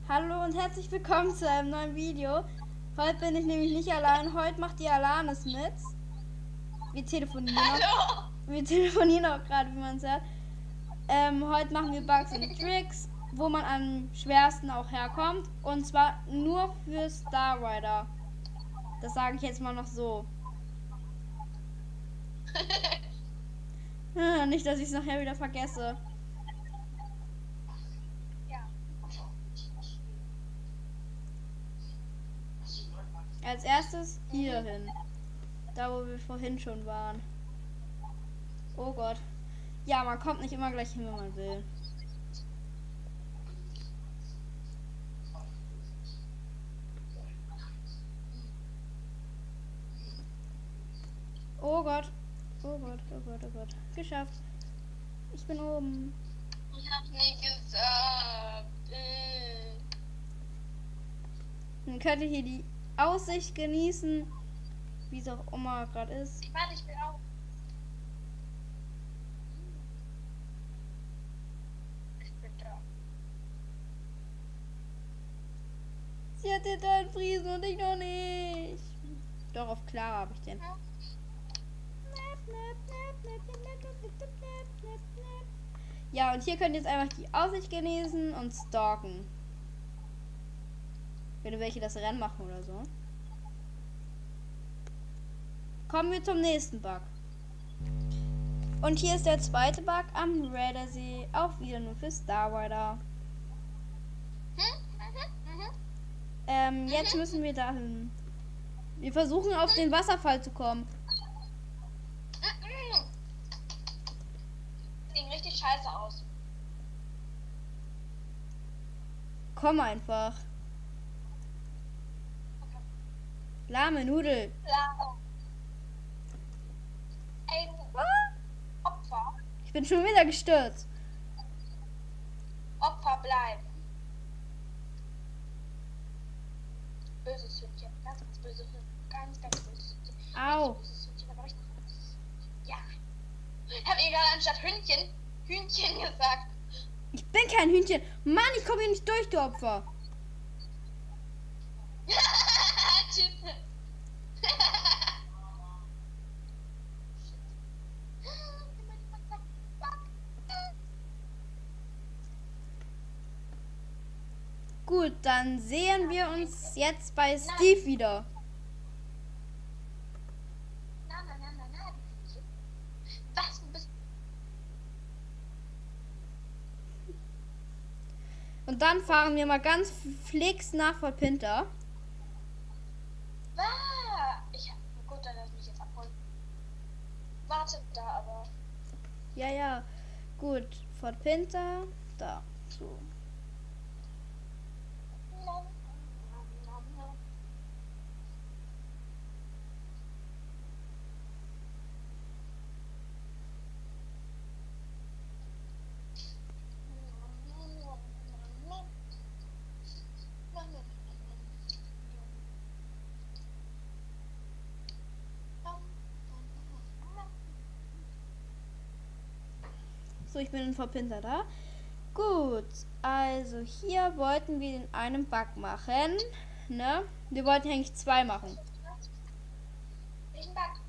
Hallo und herzlich willkommen zu einem neuen Video. Heute bin ich nämlich nicht allein. Heute macht die Alanis mit. Wir telefonieren Hallo! noch. Wir telefonieren auch gerade, wie man es hört. Heute machen wir Bugs und Tricks, wo man am schwersten auch herkommt. Und zwar nur für Star Rider. Das sage ich jetzt mal noch so. Nicht, dass ich es nachher wieder vergesse. Ja. Als erstes hier hin. Da, wo wir vorhin schon waren. Oh Gott. Ja, man kommt nicht immer gleich hin, wenn man will. Oh Gott. Oh Gott, oh Gott, oh Gott. Geschafft. Ich bin oben. Ich hab's nicht gesagt. Dann könnt ihr hier die Aussicht genießen, wie es auch immer gerade ist. Warte, ich will auch. Ich bin da. Sie hat den tollen Friesen und ich noch nicht. Doch, auf Clara habe ich den. Ja, und hier könnt ihr jetzt einfach die Aussicht genießen und stalken. Wenn welche das Rennen machen oder so. Kommen wir zum nächsten Bug. Und hier ist der zweite Bug am Raidersee. Auch wieder nur für Star Rider. Jetzt müssen wir dahin. Wir versuchen auf den Wasserfall zu kommen. Sieht richtig scheiße aus. Komm einfach. Lahme Nudel. Ja. Ey, Opfer. Ich bin schon wieder gestürzt. Opfer bleiben. Böses Hündchen. Ganz, ganz böses Hündchen. Ganz, ganz böses Hündchen. Au. Böses Hündchen, aber richtig böses Hündchen. Ja. Ich habe ihr gerade anstatt Hündchen Hühnchen gesagt. Ich bin kein Hühnchen. Mann, ich komme hier nicht durch, du Opfer. Tschüss. Gut, dann sehen wir uns jetzt bei Steve wieder. Nein, nein, nein, nein, nein. Was? Du bist. Und dann fahren wir mal ganz fix nach Fort Pinter. Ich hab. Gut, dann lass mich jetzt abholen. Warte da, aber. Ja, ja. Gut, Fort Pinter. Da. So. So, ich bin in Fort Pinter da. Gut, also hier wollten wir den einen Bug machen. Ne? Wir wollten eigentlich zwei machen. Welchen Bug?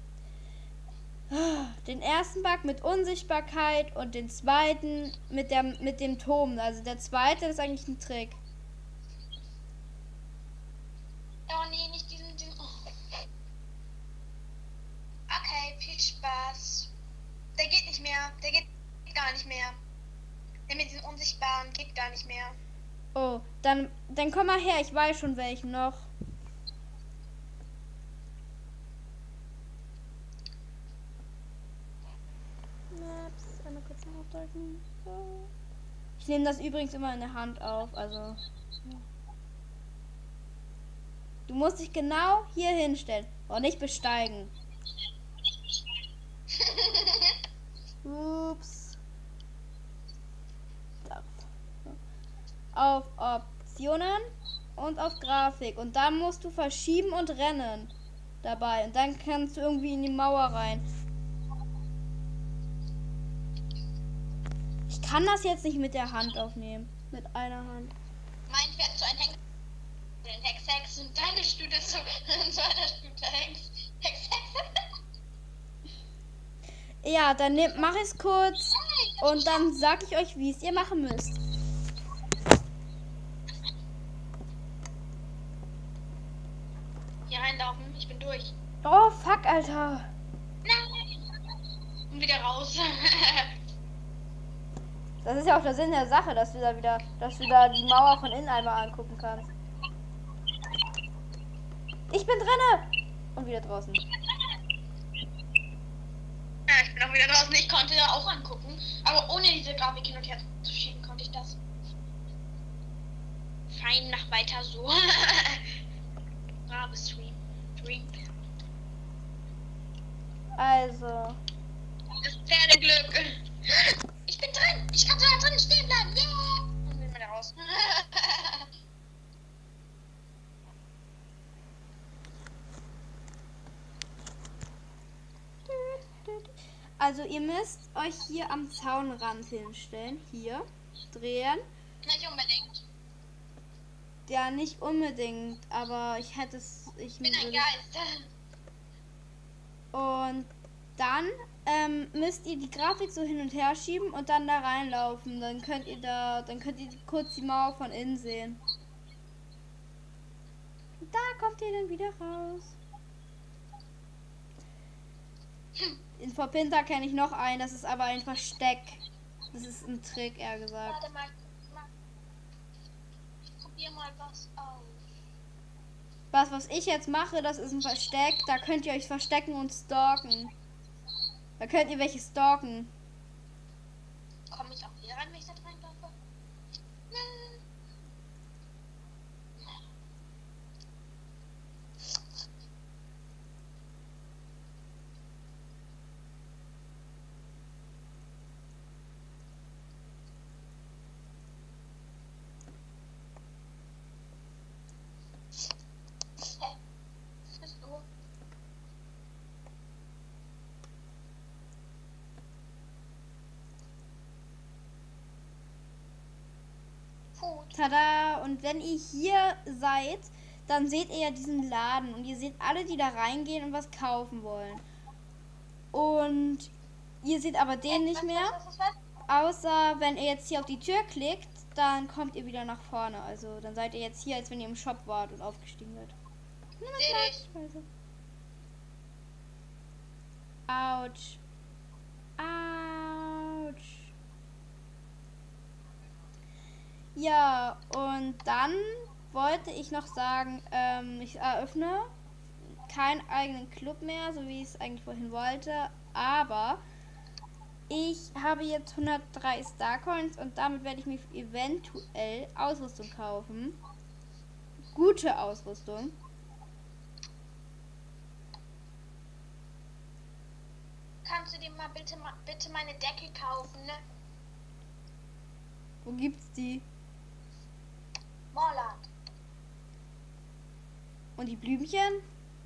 Den ersten Bug mit Unsichtbarkeit und den zweiten mit dem Turm. Also der zweite ist eigentlich ein Trick. Oh nee, nicht diesen. Oh. Okay, viel Spaß. Der geht nicht mehr. Der geht gar nicht mehr. Der mit diesem Unsichtbaren geht gar nicht mehr. Oh, dann komm mal her. Ich weiß schon welchen noch. Maps, einmal kurz aufdrücken. So. Ich nehme das übrigens immer in der Hand auf. Also. Du musst dich genau hier hinstellen. Und nicht besteigen. Ups. Auf Optionen und auf Grafik. Und dann musst du verschieben und rennen dabei. Und dann kannst du irgendwie in die Mauer rein. Ich kann das jetzt nicht mit der Hand aufnehmen. Mit einer Hand. Mein Pferd zu einem Hex und deine Stute zu einer Stute Hex. Ja, dann mache ich es kurz und dann sage ich euch, wie es ihr machen müsst. Hier reinlaufen, ich bin durch. Oh, fuck, Alter. Nein! Und wieder raus. Das ist ja auch der Sinn der Sache, dass du da die Mauer von innen einmal angucken kannst. Ich bin drinne! Und wieder draußen. Ja, ich bin auch wieder draußen. Ich konnte da auch angucken. Aber ohne diese Grafik hin und her zu schieben, konnte ich das. Fein, mach weiter so. Bravo, Stream. Also. Das Pferdeglück. Ich bin drin. Ich kann da drin stehen bleiben. Yeah. Und bin wieder raus. Also ihr müsst euch hier am Zaunrand hinstellen. Hier. Drehen. Nicht unbedingt. Ja, nicht unbedingt, aber ich hätte es. Ich bin ein Geist. Und dann müsst ihr die Grafik so hin und her schieben und dann da reinlaufen. Dann könnt ihr kurz die Mauer von innen sehen. Und da kommt ihr dann wieder raus. In Verpinter kenne ich noch einen, das ist aber ein Versteck. Das ist ein Trick, eher gesagt. Warte mal. Ich probiere mal was aus. Was ich jetzt mache, das ist ein Versteck. Da könnt ihr euch verstecken und stalken. Da könnt ihr welche stalken. Komme ich auch hier rein, wenn ich da reinlaufe? Tada! Und wenn ihr hier seid, dann seht ihr ja diesen Laden und ihr seht alle, die da reingehen und was kaufen wollen. Und ihr seht aber den nicht mehr, außer wenn ihr jetzt hier auf die Tür klickt, dann kommt ihr wieder nach vorne. Also dann seid ihr jetzt hier, als wenn ihr im Shop wart und aufgestiegen seid. Autsch. Autsch. Ja, und dann wollte ich noch sagen, ich eröffne keinen eigenen Club mehr, so wie ich es eigentlich vorhin wollte, aber ich habe jetzt 103 Starcoins und damit werde ich mir eventuell Ausrüstung kaufen. Gute Ausrüstung. Kannst du dir mal bitte meine Decke kaufen, ne? Wo gibt's die? Morland. Und die Blümchen?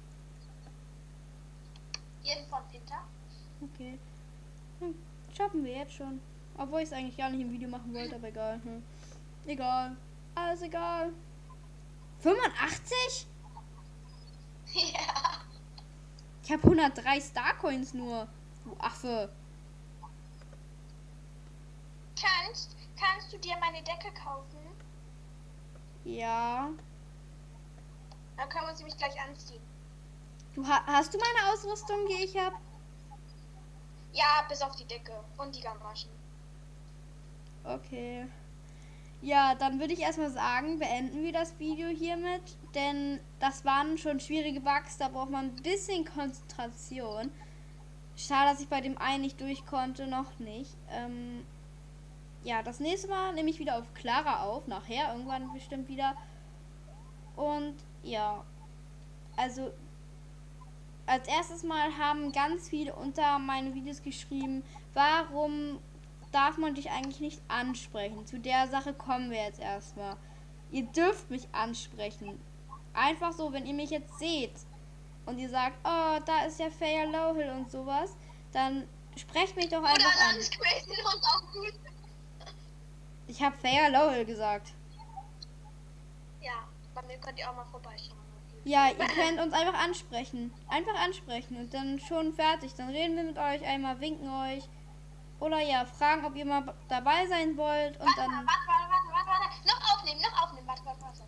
Jeden von Pinter. Okay. Shoppen wir jetzt schon. Obwohl ich es eigentlich gar nicht im Video machen wollte, aber egal. Egal. Alles egal. 85? Ja. Ich habe 103 Starcoins nur. Du Affe. Kannst du dir meine Decke kaufen? Ja. Dann können wir sie mich gleich anziehen. Hast du meine Ausrüstung, die ich habe? Ja, bis auf die Decke und die Gamaschen. Okay. Ja, dann würde ich erstmal sagen, beenden wir das Video hiermit, denn das waren schon schwierige Bugs, da braucht man ein bisschen Konzentration. Schade, dass ich bei dem einen nicht durch konnte, noch nicht. Ja, das nächste Mal nehme ich wieder auf Clara auf, nachher irgendwann bestimmt wieder. Und ja, also als erstes Mal haben ganz viele unter meine Videos geschrieben, warum darf man dich eigentlich nicht ansprechen? Zu der Sache kommen wir jetzt erstmal. Ihr dürft mich ansprechen. Einfach so, wenn ihr mich jetzt seht und ihr sagt, oh, da ist ja Fair Lowhill und sowas, dann sprecht mich doch einfach an. Ich habe Fair Lowhill gesagt. Ja, bei mir könnt ihr auch mal vorbeischauen. Ja, ihr könnt uns einfach ansprechen. Einfach ansprechen und dann schon fertig. Dann reden wir mit euch einmal, winken euch. Oder ja, fragen, ob ihr mal dabei sein wollt und Warte, dann. warte. Noch aufnehmen. Warte.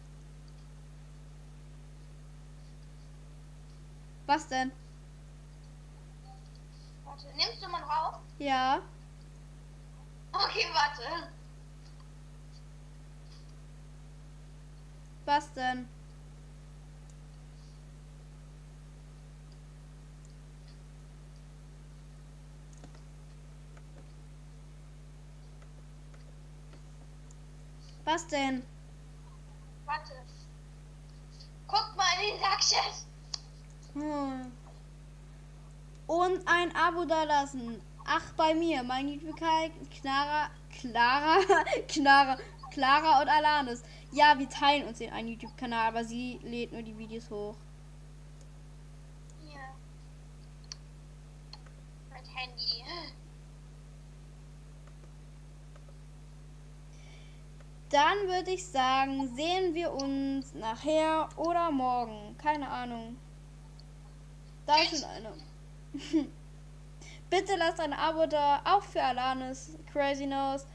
Was denn? Warte, nimmst du mal drauf? Ja. Okay, warte. Was denn? Was denn? Warte. Guck mal in den Sackchat. Und ein Abo da lassen. Ach, bei mir, mein YouTube-Kanal, Clara und Alanis. Ja, wir teilen uns in einen YouTube-Kanal, aber sie lädt nur die Videos hoch. Hier. Mein Handy. Dann würde ich sagen, sehen wir uns nachher oder morgen. Keine Ahnung. Da ist schon eine. Bitte lasst ein Abo da, auch für Alanis Crazy Nose.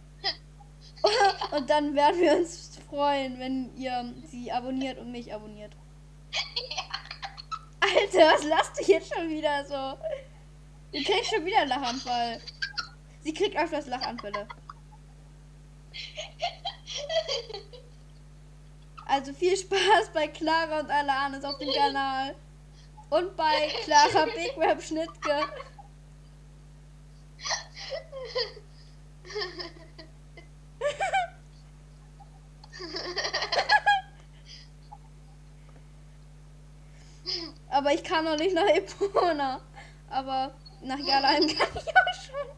Und dann werden wir uns freuen, wenn ihr sie abonniert und mich abonniert. Alter, was lasst du jetzt schon wieder so? Ihr kriegt schon wieder einen Lachanfall. Sie kriegt öfters Lachanfälle. Also viel Spaß bei Clara und Alanis auf dem Kanal. Und bei Clara Big Web Schnittke. Aber ich kann noch nicht nach Epona. Aber nach Jalheim kann ich auch schon.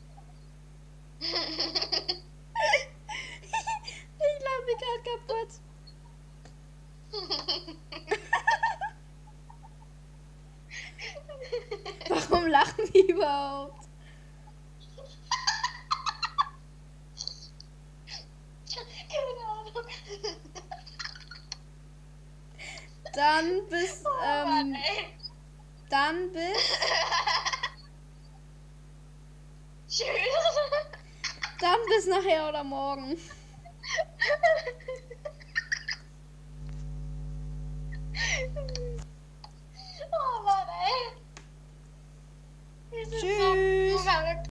Ich lache mich gerade kaputt. Warum lachen die überhaupt? Keine Ahnung. Dann bis, Mann, ey. dann bis, Tschüss. dann bis nachher oder morgen. Oh Mann, ey. Tschüss. So verrückt.